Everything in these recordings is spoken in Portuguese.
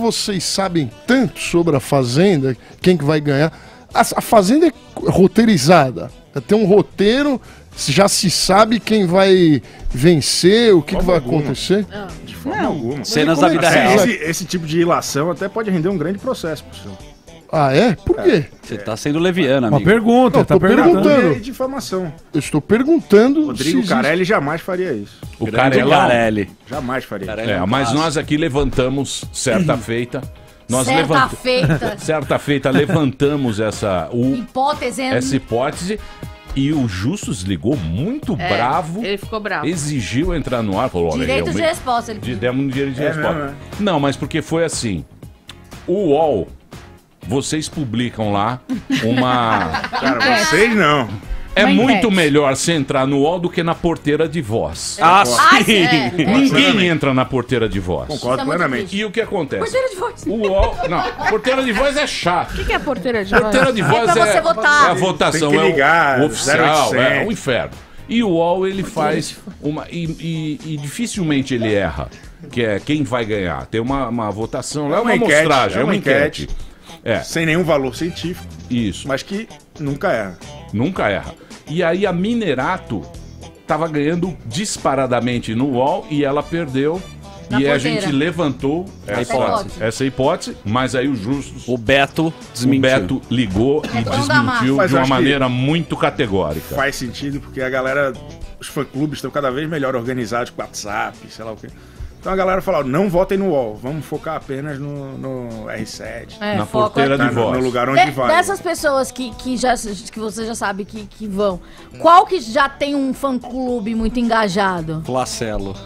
vocês sabem tanto sobre a Fazenda, quem que vai ganhar, a Fazenda é roteirizada. Tem um roteiro, já se sabe quem vai vencer, o que vai acontecer. De forma alguma. Cenas da vida real. Esse tipo de ilação até pode render um grande processo, por senhor. Ah, é? Por quê? Você tá sendo leviano, amigo. Uma pergunta, Não, tá tô perguntando. perguntando. É difamação. Eu estou perguntando. Rodrigo se Carelli jamais faria isso. O Grande Carelão. Carelli. Jamais faria isso. Carelli é um Mas clássico. nós aqui levantamos, certa feita, Feita. certa feita levantamos essa Hipótese. hipótese e o Justus ligou muito bravo, Ele ficou bravo. exigiu entrar no ar, falou, olha, Direito de realmente- resposta. Ele Demos um direito de resposta. mesmo, é? Não, mas porque foi assim. O UOL, vocês publicam lá uma... Cara, vocês não. É Uma muito enquete. melhor você entrar no UOL do que na porteira de voz. Ah, sim! Ninguém entra na porteira de voz. Concordo Isso é muito plenamente. E o que acontece? Porteira de voz. O UOL... Não, porteira de voz é chato. O que é porteira de voz? Porteira de voz pra você votar. é a votação, Tem que ligar, é o oficial, 0800. é o inferno. E o UOL, ele faz uma... E dificilmente ele erra, que é quem vai ganhar. Tem uma votação, lá é uma enquete, amostragem, é uma enquete. É, Sem nenhum valor científico, isso. mas que nunca erra. Nunca erra. E aí a Minerato tava ganhando disparadamente no UOL e ela perdeu. Na e a porteira. gente levantou essa hipótese, mas aí o Justus, O Beto o desmentiu. Beto ligou e dono da desmentiu Mas de eu uma acho que maneira muito categórica. Faz sentido, porque a galera, os fã-clubes estão cada vez melhor organizados com WhatsApp, sei lá o quê. Então a galera falou, não votem no UOL, vamos focar apenas no R7, Na porteira de no voz. lugar onde vai. Dessas pessoas que você já sabe que vão, qual que já tem um fã-clube muito engajado? Flacelo.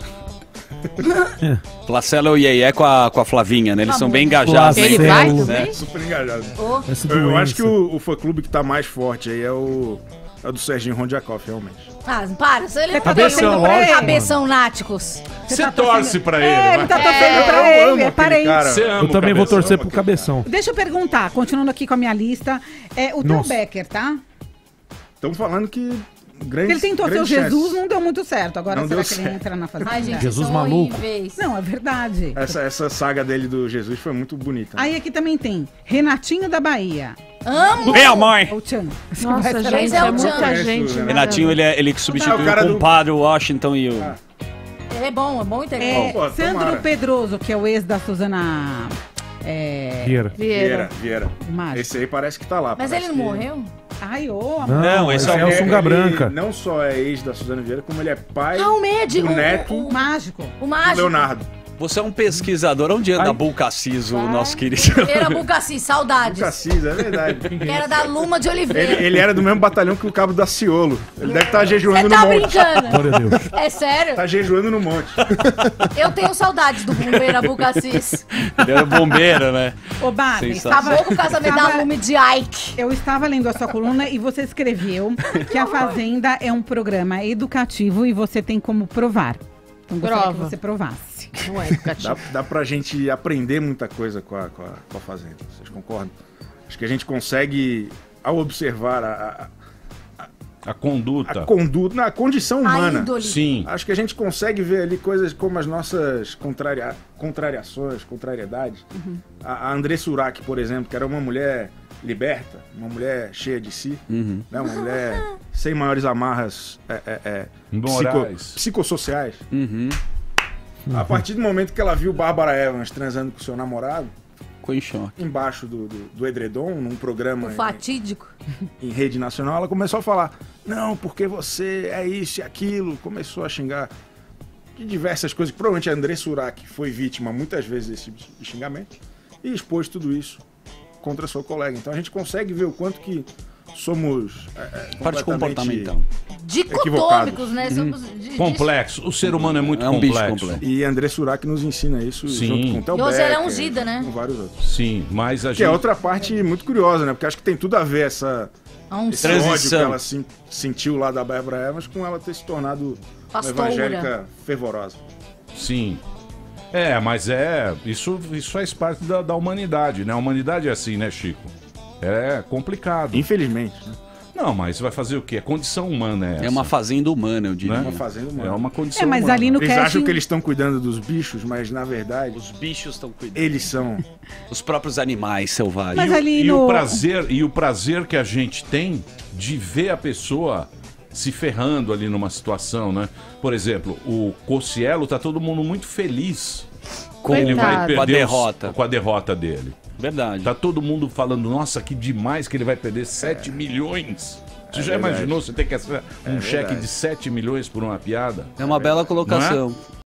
Flacelo e Iê com a Flavinha, né? Eles são bem engajados. Flacelo. Ele vai Céu. também? Super engajado. Oh, Essa Eu doença. acho que o fã-clube que tá mais forte aí é o do Serginho Rondiakoff, realmente. para, se ele não Cabeção, tem um lógico, cabeção náticos. Você torce pra ele, Ele vai. tá torcendo pra Eu ele, amo é aquele parente. cara. Você ama Eu o também vou Cabeção? torcer pro Cabeção. Deixa eu perguntar, continuando aqui com a minha lista, o Tom Nossa. Becker, tá? Estão falando que Porque ele tentou ser o Jesus, não deu muito certo. Agora Não será deu que ele certo. entra na fazenda? Ai, gente, Jesus são maluco. horríveis. Não, é verdade. Essa saga dele do Jesus foi muito bonita. Aí aqui também tem Renatinho da Bahia. Amo! Minha mãe! O Tchan. Nossa, Vai ser- gente, é o é muita Tchan. gente. né? Renatinho, ele que substituiu o cara o do- compadre Washington e o... Ele é bom e É, integral. Pô, Sandro tomara. Pedroso, que é o ex da Suzana... Vieira. Vieira. Mágico. Esse aí parece que tá lá. Mas parece ele não que- morreu? Ai, ô, amor. Não, esse é o Sunga ele Branca. Não só é ex da Suzana Vieira, como ele é pai Ah, o médico. do neto O Mágico. o do mágico. Leonardo. Você é um pesquisador. Onde anda Bull Cassis, o nosso querido? Era Bucassi, saudades. Cassis, é verdade. Que era da Luma de Oliveira. Ele era do mesmo batalhão que o cabo da Ciolo. Ele deve estar Você jejuando tá no monte. brincando? Glória a Deus. É sério? Tá jejuando no monte. Eu tenho saudades do bombeiro Abucassis. Ele era bombeiro, né? Ô, Barbie, Sensacional. estava... Acabou com o casamento da Lume de Ike. Eu estava lendo a sua coluna e você escreveu que a Fazenda é um programa educativo e você tem como provar. Então gostaria que Prova. você provasse. Não é educativo. Dá pra gente aprender muita coisa com a Fazenda. Vocês concordam? Acho que a gente consegue, ao observar A conduta. a conduta, a condição A humana. índole. Sim. Acho que a gente consegue ver ali coisas como as nossas contrariações, contrariedades. A Andressa Urach, por exemplo, que era uma mulher liberta, uma mulher cheia de si, né? Uma mulher sem maiores amarras Morais. psicossociais. Uhum. A partir do momento que ela viu Bárbara Evans transando com seu namorado, Ficou em choque. embaixo do edredom, num programa O fatídico. em rede nacional, ela começou a falar, não, porque você é isso e aquilo, começou a xingar de diversas coisas, que provavelmente a Andressa Urach foi vítima muitas vezes desse tipo de xingamento, e expôs tudo isso contra seu colega. Então a gente consegue ver o quanto que somos Parte completamente comportamental. Dicotômicos, né? Somos Complexo. O ser humano é muito É um bicho complexo. complexo. E a Andressa Urach nos ensina isso Sim. junto com o Theo E hoje ela é Becker, ungida, né? com vários outros. Sim, mas a Que gente... é outra parte muito curiosa, né? Porque acho que tem tudo a ver esse Transição. ódio que ela sentiu lá da Bárbara Evans com ela ter se tornado uma Pastora. evangélica fervorosa. Sim. Mas isso faz parte da humanidade, né? A humanidade é assim, né, Chico? É complicado. Infelizmente, né? Não, mas vai fazer o quê? A condição humana é essa. É uma fazenda humana, eu diria. Né? Uma fazenda humana. É uma condição mas humana. ali no Eles acham casting... que eles estão cuidando dos bichos, mas na verdade Os bichos estão cuidando. eles são. Os próprios animais selvagens. Mas ali E no... o prazer que a gente tem de ver a pessoa se ferrando ali numa situação, né? Por exemplo, o Cossielo tá todo mundo muito feliz. Ele vai perder com a derrota. com a derrota dele. Verdade. Tá todo mundo falando, nossa, que demais que ele vai perder 7 milhões. Você já imaginou você ter que assinar um cheque de 7 milhões por uma piada? É uma bela colocação.